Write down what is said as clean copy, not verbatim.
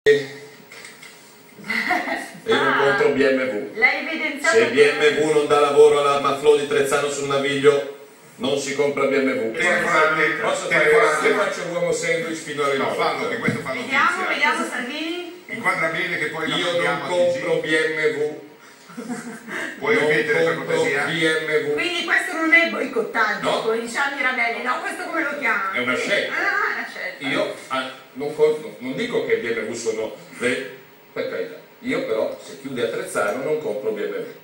E io non compro BMW. L'hai evidenziato. Se BMW non dà lavoro alla Maflò di Trezzano sul Naviglio, non si compra BMW. Posso fare? Io faccio l'uomo sandwich fino alle 9. Fallo, che questo fa notizia. Vediamo Salvini. Inquadra bene che poi Io non compro BMW. Puoi ripetere per cortesia? BMW. Quindi questo non è boicottaggio, No. come diciamo Mirabelli, no, questo come lo chiami? È una scelta. Ah, è una scelta. Io non dico che BMW sono per carità. Io però, se chiude a Trezzano, non compro BMW.